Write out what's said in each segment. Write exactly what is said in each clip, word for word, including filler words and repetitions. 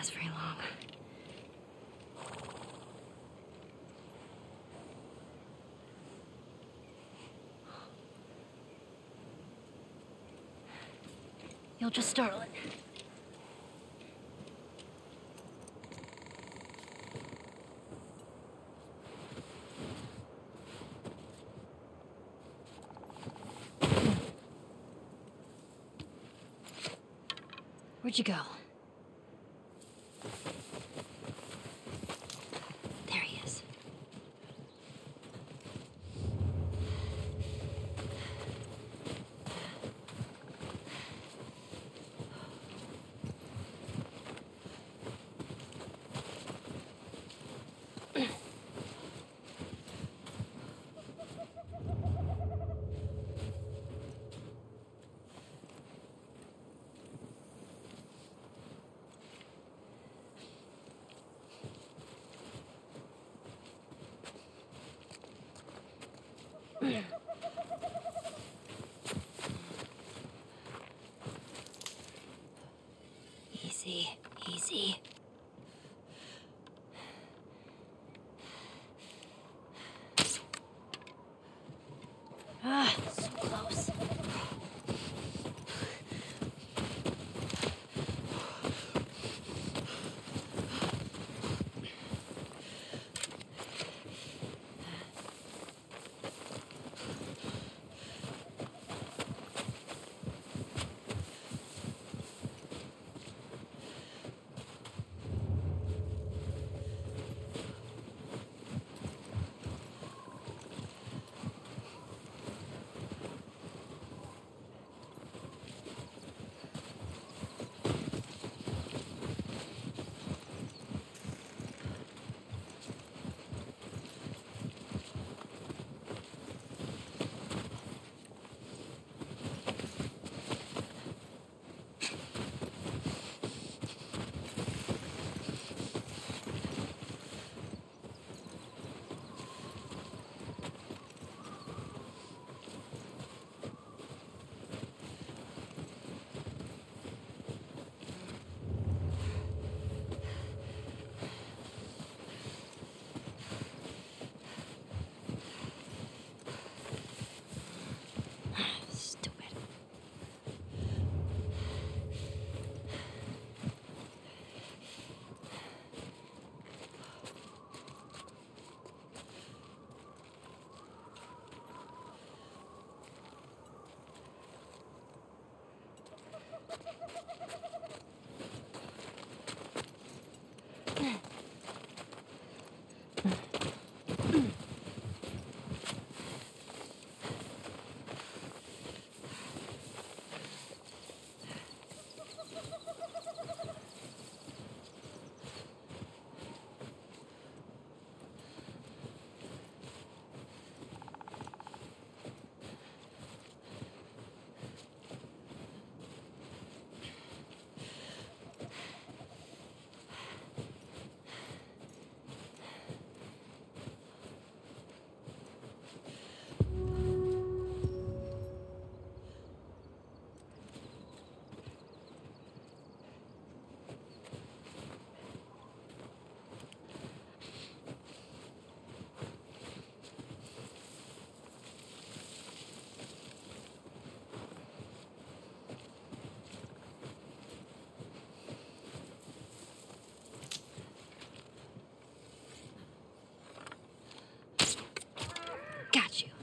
last very long. You'll just startle it. Where'd you go? There he is. Easy, easy. Ah, so close. Got you.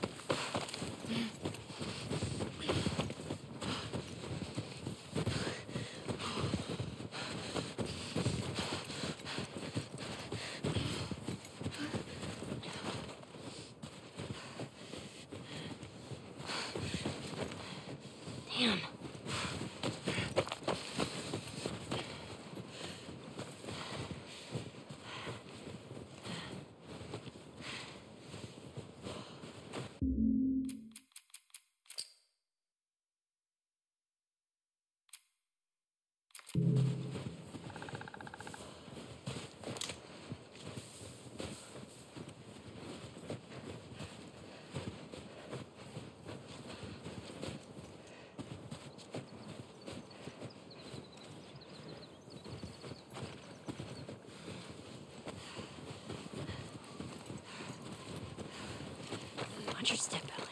Damn. Watch your step, Ellie.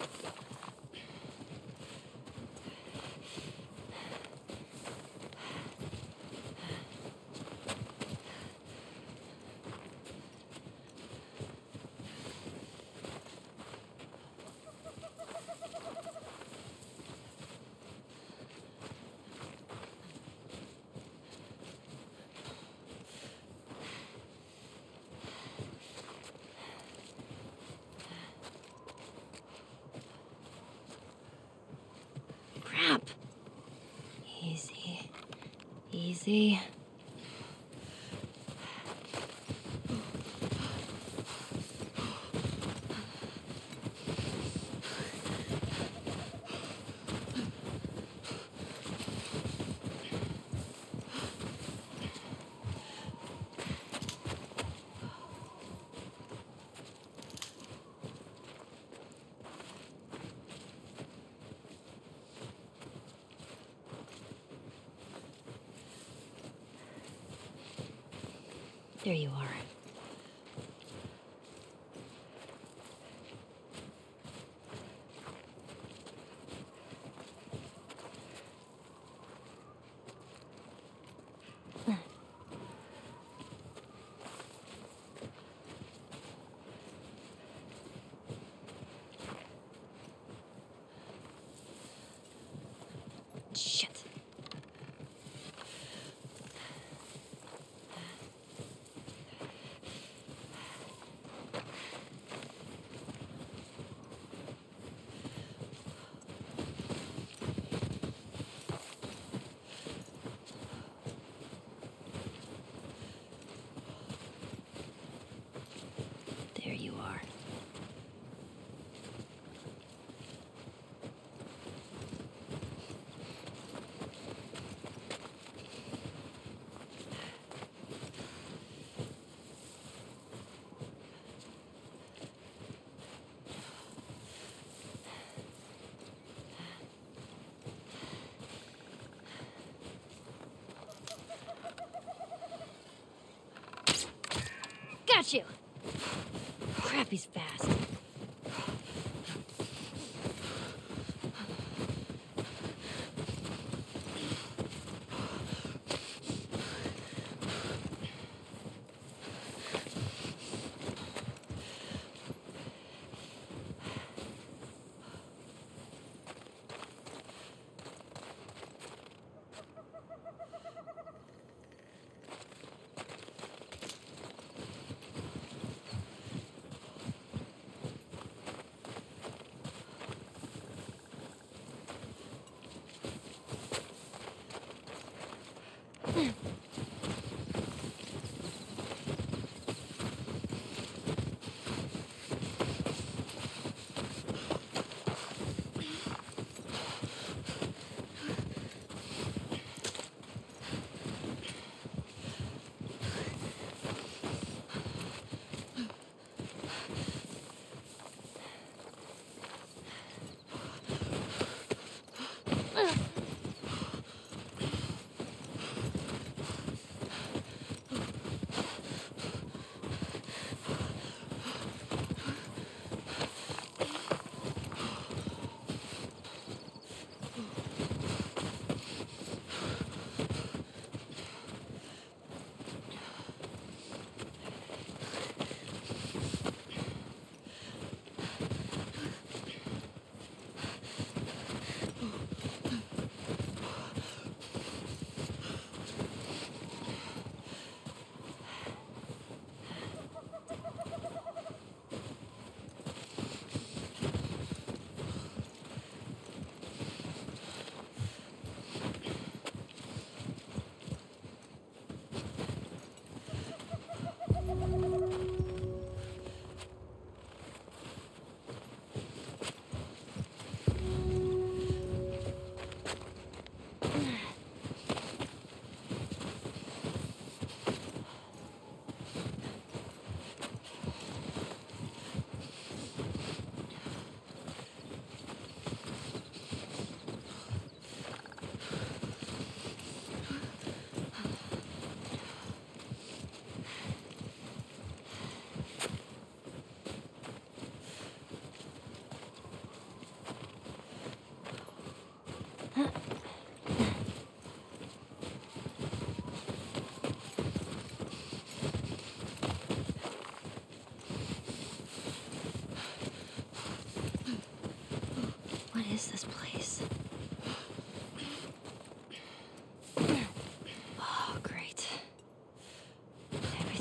Crap. Easy. Easy. There you are. Shit. There you are. Got you! Crap, he's fast.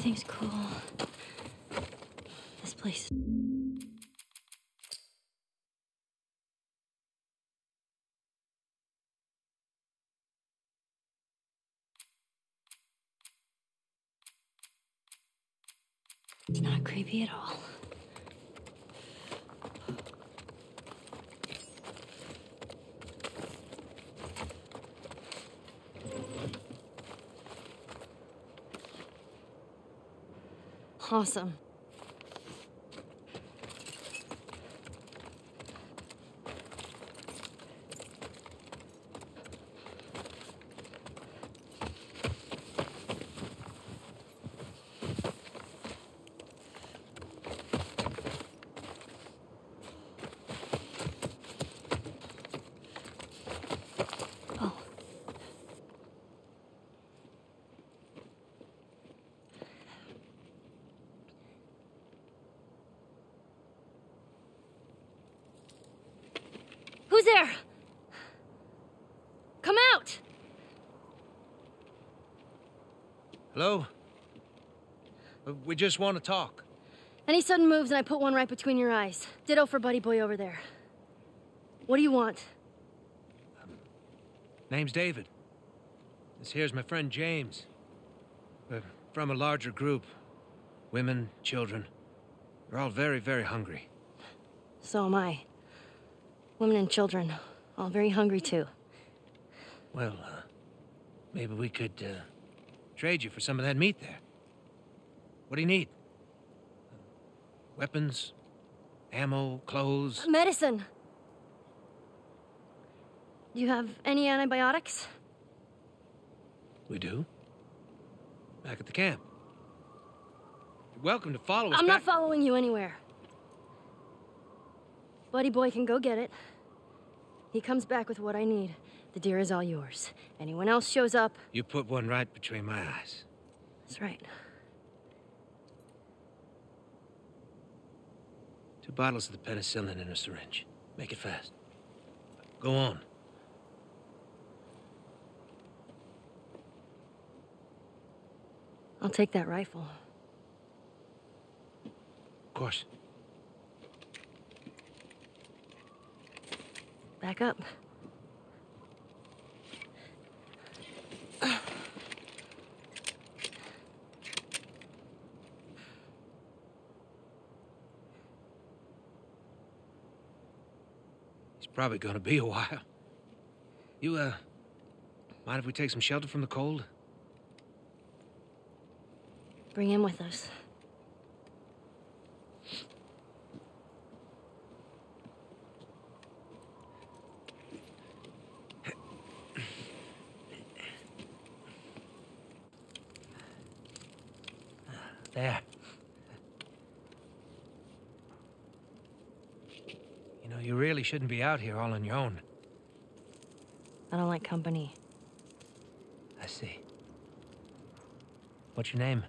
Everything's cool. This place. It's not creepy at all. Awesome. Oh. Who's there? Come out! Hello? Uh, We just want to talk. Any sudden moves and I put one right between your eyes. Ditto for buddy boy over there. What do you want? Name's David. This here's my friend James. We're from a larger group. Women, children. We're all very, very hungry. So am I. Women and children, all very hungry too. Well, uh, maybe we could, uh, trade you for some of that meat there. What do you need? Weapons? Ammo? Clothes? Medicine! Do you have any antibiotics? We do. Back at the camp. You're welcome to follow us I'm back- not following you anywhere. Buddy boy can go get it. He comes back with what I need. The deer is all yours. Anyone else shows up... You put one right between my eyes. That's right. Two bottles of the penicillin in a syringe. Make it fast. Go on. I'll take that rifle. Of course. Back up. It's probably gonna be a while. You, uh, mind if we take some shelter from the cold? Bring him with us. There. You know, you really shouldn't be out here all on your own. I don't like company. I see. What's your name?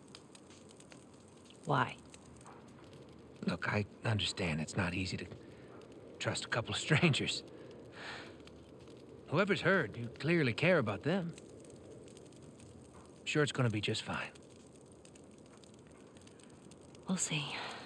Why? Look, I understand it's not easy to trust a couple of strangers. Whoever's heard, you clearly care about them. I'm sure it's gonna be just fine. We'll see.